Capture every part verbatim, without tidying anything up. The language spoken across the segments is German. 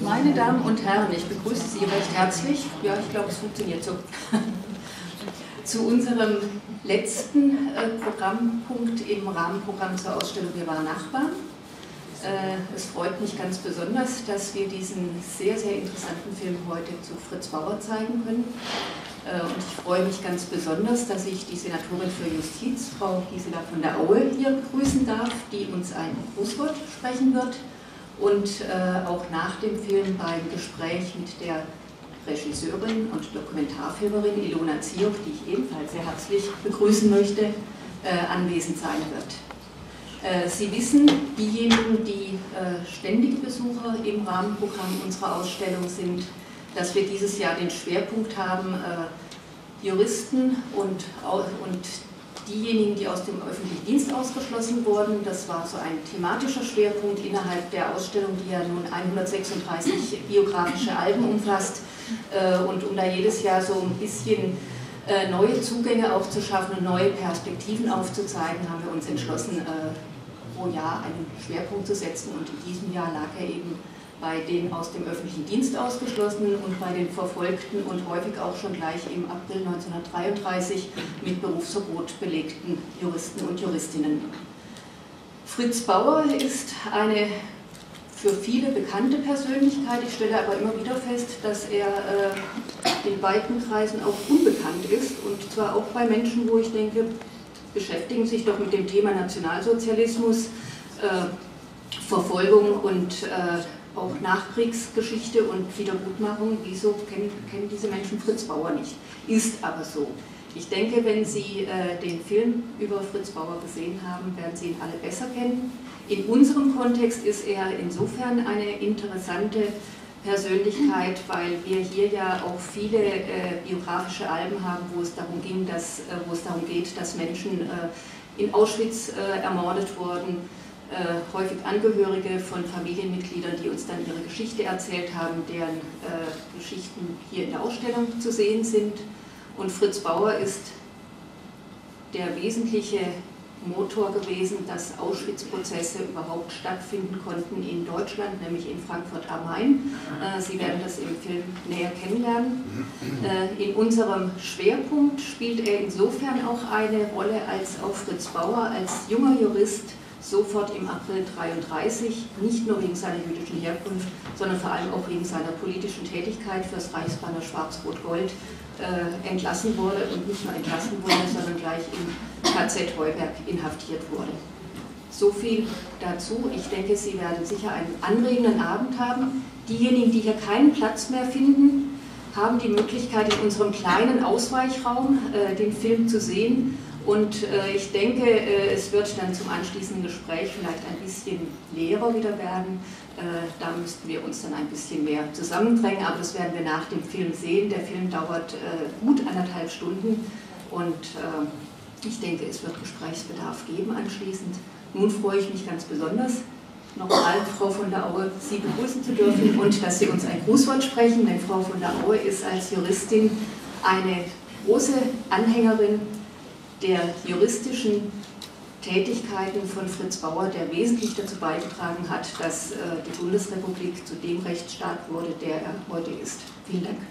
Meine Damen und Herren, ich begrüße Sie recht herzlich, ja, ich glaube, es funktioniert so, zu unserem letzten äh, Programmpunkt im Rahmenprogramm zur Ausstellung Wir waren Nachbarn. Äh, es freut mich ganz besonders, dass wir diesen sehr, sehr interessanten Film heute zu Fritz Bauer zeigen können. Äh, und ich freue mich ganz besonders, dass ich die Senatorin für Justiz, Frau Gisela von der Aue, hier begrüßen darf, die uns ein Grußwort sprechen wird. Und äh, auch nach dem Film beim Gespräch mit der Regisseurin und Dokumentarfilmerin Ilona Zioch, die ich ebenfalls sehr herzlich begrüßen möchte, äh, anwesend sein wird. Äh, Sie wissen, diejenigen, die äh, ständige Besucher im Rahmenprogramm unserer Ausstellung sind, dass wir dieses Jahr den Schwerpunkt haben, äh, Juristen und, und diejenigen, die aus dem öffentlichen Dienst ausgeschlossen wurden. Das war so ein thematischer Schwerpunkt innerhalb der Ausstellung, die ja nun hundertsechsunddreißig biografische Alben umfasst. Und um da jedes Jahr so ein bisschen neue Zugänge auch zu schaffen und neue Perspektiven aufzuzeigen, haben wir uns entschlossen, pro Jahr einen Schwerpunkt zu setzen. Und in diesem Jahr lag er eben bei den aus dem öffentlichen Dienst ausgeschlossenen und bei den verfolgten und häufig auch schon gleich im April neunzehnhundertdreiunddreißig mit Berufsverbot belegten Juristen und Juristinnen. Fritz Bauer ist eine für viele bekannte Persönlichkeit. Ich stelle aber immer wieder fest, dass er äh, in weiten Kreisen auch unbekannt ist, und zwar auch bei Menschen, wo ich denke, beschäftigen sich doch mit dem Thema Nationalsozialismus, äh, Verfolgung und äh, auch Nachkriegsgeschichte und Wiedergutmachung. Wieso kennen, kennen diese Menschen Fritz Bauer nicht? Ist aber so. Ich denke, wenn Sie äh, den Film über Fritz Bauer gesehen haben, werden Sie ihn alle besser kennen. In unserem Kontext ist er insofern eine interessante Persönlichkeit, weil wir hier ja auch viele äh, biografische Alben haben, wo es darum ging, dass, äh, wo es darum geht, dass Menschen äh, in Auschwitz äh, ermordet wurden, äh, häufig Angehörige von Familienmitgliedern, die uns dann ihre Geschichte erzählt haben, deren äh, Geschichten hier in der Ausstellung zu sehen sind. Und Fritz Bauer ist der wesentliche Motor gewesen, dass Auschwitz-Prozesse überhaupt stattfinden konnten in Deutschland, nämlich in Frankfurt am Main. Sie werden das im Film näher kennenlernen. In unserem Schwerpunkt spielt er insofern auch eine Rolle, als auch Fritz Bauer als junger Jurist sofort im April neunzehnhundertdreiunddreißig, nicht nur wegen seiner jüdischen Herkunft, sondern vor allem auch wegen seiner politischen Tätigkeit fürs Reichsbanner Schwarz-Rot-Gold äh, entlassen wurde, und nicht nur entlassen wurde, sondern gleich im K Z Heuberg inhaftiert wurde. So viel dazu. Ich denke, Sie werden sicher einen anregenden Abend haben. Diejenigen, die hier keinen Platz mehr finden, haben die Möglichkeit, in unserem kleinen Ausweichraum äh, den Film zu sehen. Und äh, ich denke, äh, es wird dann zum anschließenden Gespräch vielleicht ein bisschen leerer wieder werden. Äh, da müssten wir uns dann ein bisschen mehr zusammendrängen, aber das werden wir nach dem Film sehen. Der Film dauert äh, gut anderthalb Stunden, und äh, ich denke, es wird Gesprächsbedarf geben anschließend. Nun freue ich mich ganz besonders, nochmal Frau von der Aue Sie begrüßen zu dürfen und dass Sie uns ein Grußwort sprechen, denn Frau von der Aue ist als Juristin eine große Anhängerin der juristischen Tätigkeiten von Fritz Bauer, der wesentlich dazu beigetragen hat, dass äh, die Bundesrepublik zu dem Rechtsstaat wurde, der er heute ist. Vielen Dank.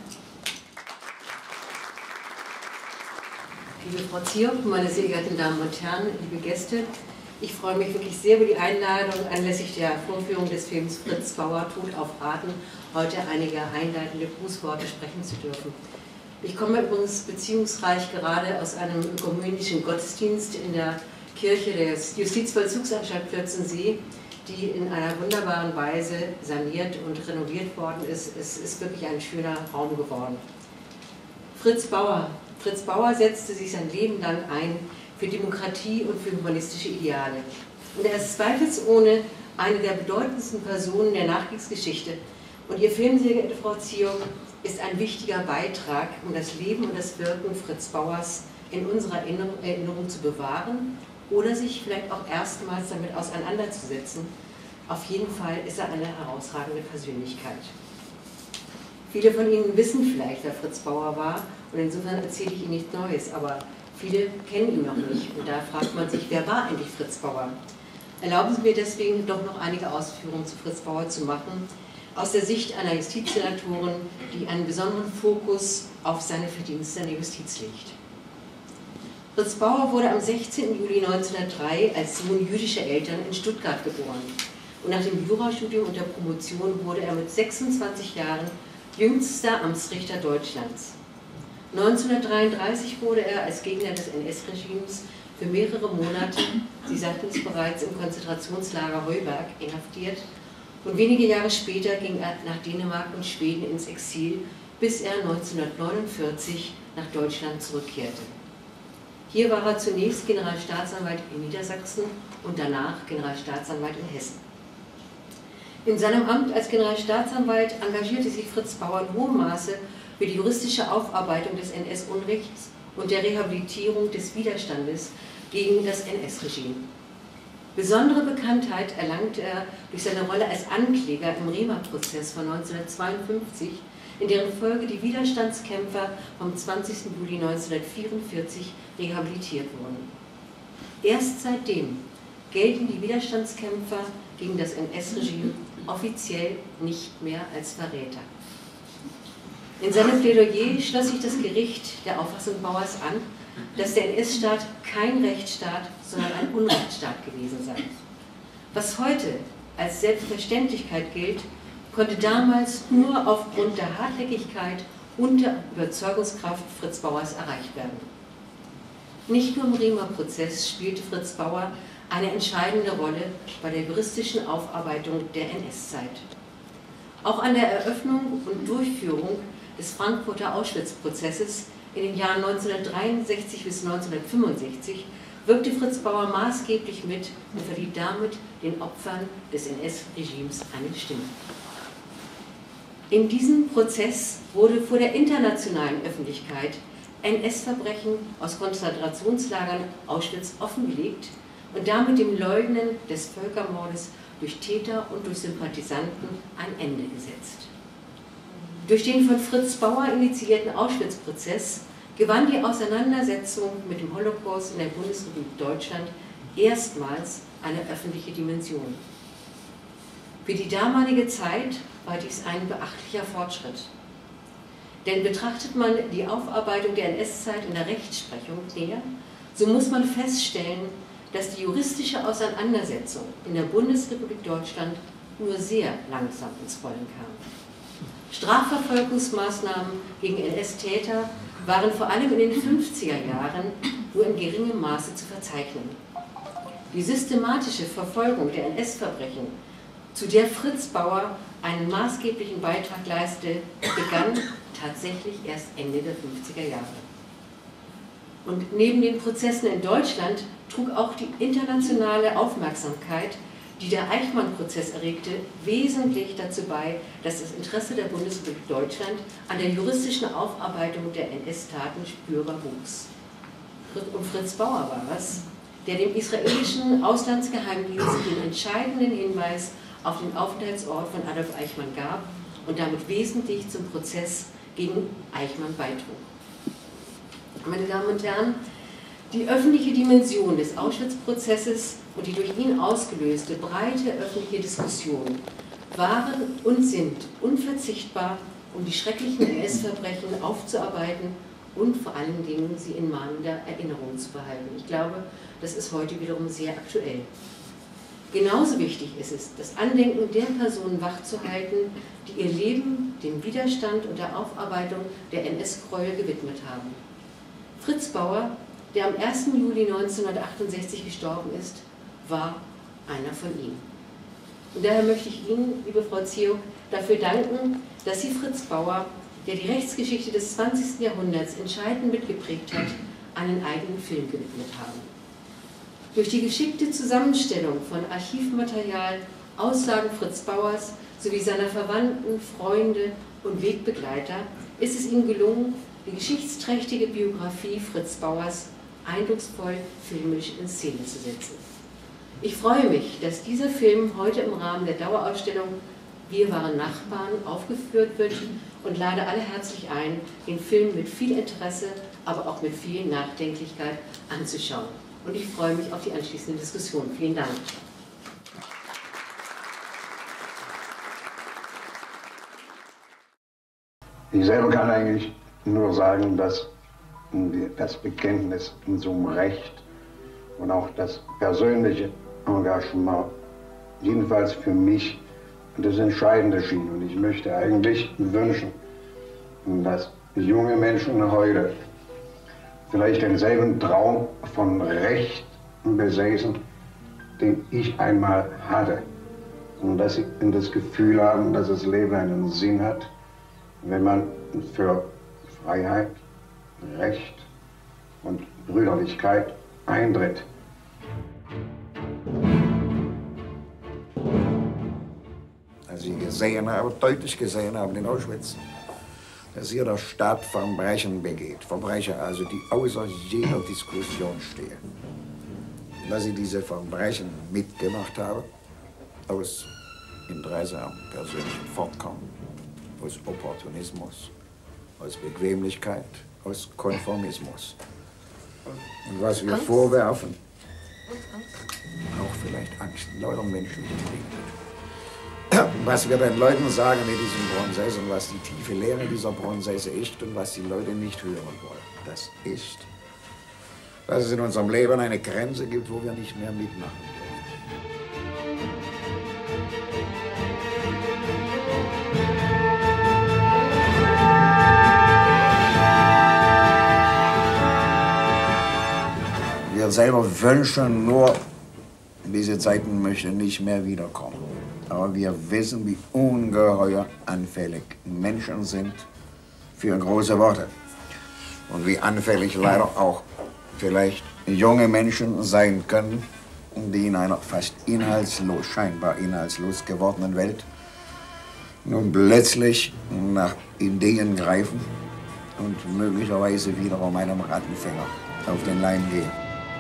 Liebe Frau Zioch, meine sehr geehrten Damen und Herren, liebe Gäste, ich freue mich wirklich sehr über die Einladung, anlässlich der Vorführung des Films Fritz Bauer, Tod auf Raten, heute einige einleitende Grußworte sprechen zu dürfen. Ich komme übrigens beziehungsreich gerade aus einem ökumenischen Gottesdienst in der Kirche der Justizvollzugsanstalt Plötzensee, die in einer wunderbaren Weise saniert und renoviert worden ist. Es ist wirklich ein schöner Raum geworden. Fritz Bauer. Fritz Bauer setzte sich sein Leben lang ein für Demokratie und für humanistische Ideale. Und er ist zweifelsohne eine der bedeutendsten Personen der Nachkriegsgeschichte. Und Ihr Film, sehr geehrte Frau Zioch, ist ein wichtiger Beitrag, um das Leben und das Wirken Fritz Bauers in unserer Erinnerung zu bewahren oder sich vielleicht auch erstmals damit auseinanderzusetzen. Auf jeden Fall ist er eine herausragende Persönlichkeit. Viele von Ihnen wissen vielleicht, wer Fritz Bauer war, und insofern erzähle ich Ihnen nichts Neues, aber viele kennen ihn noch nicht. Und da fragt man sich, wer war eigentlich Fritz Bauer? Erlauben Sie mir deswegen doch noch einige Ausführungen zu Fritz Bauer zu machen, aus der Sicht einer Justizsenatorin, die einen besonderen Fokus auf seine Verdienste an der Justiz legt. Fritz Bauer wurde am sechzehnten Juli neunzehnhundertdrei als Sohn jüdischer Eltern in Stuttgart geboren. Und nach dem Jurastudium und der Promotion wurde er mit sechsundzwanzig Jahren jüngster Amtsrichter Deutschlands. neunzehnhundertdreiunddreißig wurde er als Gegner des N S-Regimes für mehrere Monate, Sie sagten es bereits, im Konzentrationslager Heuberg inhaftiert und wenige Jahre später ging er nach Dänemark und Schweden ins Exil, bis er neunzehnhundertneunundvierzig nach Deutschland zurückkehrte. Hier war er zunächst Generalstaatsanwalt in Niedersachsen und danach Generalstaatsanwalt in Hessen. In seinem Amt als Generalstaatsanwalt engagierte sich Fritz Bauer in hohem Maße für die juristische Aufarbeitung des N S-Unrechts und der Rehabilitierung des Widerstandes gegen das N S-Regime. Besondere Bekanntheit erlangte er durch seine Rolle als Ankläger im Rehmer-Prozess von neunzehnhundertzweiundfünfzig, in deren Folge die Widerstandskämpfer vom zwanzigsten Juli neunzehnhundertvierundvierzig rehabilitiert wurden. Erst seitdem gelten die Widerstandskämpfer gegen das N S-Regime offiziell nicht mehr als Verräter. In seinem Plädoyer schloss sich das Gericht der Auffassung Bauers an, dass der N S-Staat kein Rechtsstaat, sondern ein Unrechtsstaat gewesen sei. Was heute als Selbstverständlichkeit gilt, konnte damals nur aufgrund der Hartnäckigkeit und der Überzeugungskraft Fritz Bauers erreicht werden. Nicht nur im Rehmer-Prozess spielte Fritz Bauer eine entscheidende Rolle bei der juristischen Aufarbeitung der N S-Zeit. Auch an der Eröffnung und Durchführung des Frankfurter Auschwitz-Prozesses in den Jahren neunzehnhundertdreiundsechzig bis neunzehnhundertfünfundsechzig wirkte Fritz Bauer maßgeblich mit und verlieh damit den Opfern des N S-Regimes eine Stimme. In diesem Prozess wurde vor der internationalen Öffentlichkeit N S-Verbrechen aus Konzentrationslagern Auschwitz offengelegt und damit dem Leugnen des Völkermordes durch Täter und durch Sympathisanten ein Ende gesetzt. Durch den von Fritz Bauer initiierten Auschwitz-Prozess gewann die Auseinandersetzung mit dem Holocaust in der Bundesrepublik Deutschland erstmals eine öffentliche Dimension. Für die damalige Zeit war dies ein beachtlicher Fortschritt. Denn betrachtet man die Aufarbeitung der N S-Zeit in der Rechtsprechung näher, so muss man feststellen, dass die juristische Auseinandersetzung in der Bundesrepublik Deutschland nur sehr langsam ins Rollen kam. Strafverfolgungsmaßnahmen gegen N S-Täter waren vor allem in den fünfziger Jahren nur in geringem Maße zu verzeichnen. Die systematische Verfolgung der N S-Verbrechen, zu der Fritz Bauer einen maßgeblichen Beitrag leistete, begann tatsächlich erst Ende der fünfziger Jahre. Und neben den Prozessen in Deutschland trug auch die internationale Aufmerksamkeit, die der Eichmann-Prozess erregte, wesentlich dazu bei, dass das Interesse der Bundesrepublik Deutschland an der juristischen Aufarbeitung der N S-Taten spürbar wuchs. Und Fritz Bauer war es, der dem israelischen Auslandsgeheimdienst den entscheidenden Hinweis auf den Aufenthaltsort von Adolf Eichmann gab und damit wesentlich zum Prozess gegen Eichmann beitrug. Meine Damen und Herren, die öffentliche Dimension des Auschwitz-Prozesses und die durch ihn ausgelöste breite öffentliche Diskussion waren und sind unverzichtbar, um die schrecklichen N S-Verbrechen aufzuarbeiten und vor allen Dingen sie in mahnender Erinnerung zu behalten. Ich glaube, das ist heute wiederum sehr aktuell. Genauso wichtig ist es, das Andenken der Personen wachzuhalten, die ihr Leben dem Widerstand und der Aufarbeitung der N S-Gräuel gewidmet haben. Fritz Bauer, der am ersten Juli neunzehnhundertachtundsechzig gestorben ist, war einer von ihnen. Und daher möchte ich Ihnen, liebe Frau Ziok, dafür danken, dass Sie Fritz Bauer, der die Rechtsgeschichte des zwanzigsten Jahrhunderts entscheidend mitgeprägt hat, einen eigenen Film gewidmet haben. Durch die geschickte Zusammenstellung von Archivmaterial, Aussagen Fritz Bauers sowie seiner Verwandten, Freunde und Wegbegleiter ist es ihm gelungen, die geschichtsträchtige Biografie Fritz Bauers eindrucksvoll filmisch in Szene zu setzen. Ich freue mich, dass dieser Film heute im Rahmen der Dauerausstellung Wir waren Nachbarn aufgeführt wird und lade alle herzlich ein, den Film mit viel Interesse, aber auch mit viel Nachdenklichkeit anzuschauen. Und ich freue mich auf die anschließende Diskussion. Vielen Dank. Ich selber kann eigentlich nur sagen, dass das Bekenntnis zum Recht und auch das persönliche Engagement jedenfalls für mich das Entscheidende schien. Und ich möchte eigentlich wünschen, dass junge Menschen heute vielleicht denselben Traum von Recht besäßen, den ich einmal hatte. Und dass sie das Gefühl haben, dass das Leben einen Sinn hat, wenn man für Freiheit, Recht und Brüderlichkeit eintritt. Als ich gesehen habe, deutlich gesehen habe in Auschwitz, dass hier der Staat Verbrechen begeht. Verbrechen also, die außer jeder Diskussion stehen. Dass ich diese Verbrechen mitgemacht habe, aus Interesse am persönlichen Fortkommen, aus Opportunismus, aus Bequemlichkeit, aus Konformismus. Und was wir vorwerfen, auch vielleicht Angst, lauter menschliche Dinge. Was wir den Leuten sagen mit diesem Prozess und was die tiefe Lehre dieser Prozesse ist und was die Leute nicht hören wollen, das ist, dass es in unserem Leben eine Grenze gibt, wo wir nicht mehr mitmachen dürfen. Wir selber wünschen nur, diese Zeiten möchten nicht mehr wiederkommen. Aber wir wissen, wie ungeheuer anfällig Menschen sind für große Worte. Und wie anfällig leider auch vielleicht junge Menschen sein können, die in einer fast inhaltslos, scheinbar inhaltslos gewordenen Welt nun plötzlich nach Ideen greifen und möglicherweise wiederum einem Rattenfänger auf den Leim gehen.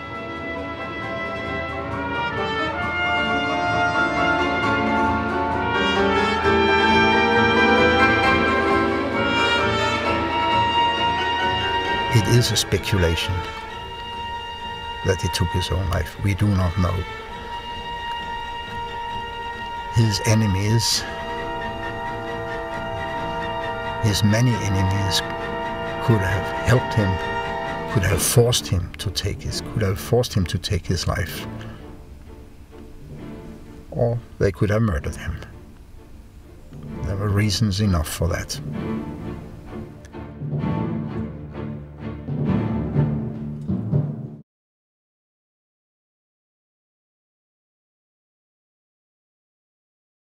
It is a speculation that he took his own life. We do not know. His enemies, his many enemies, could have helped him, could have forced him to take his, could have forced him to take his life, or they could have murdered him. There were reasons enough for that.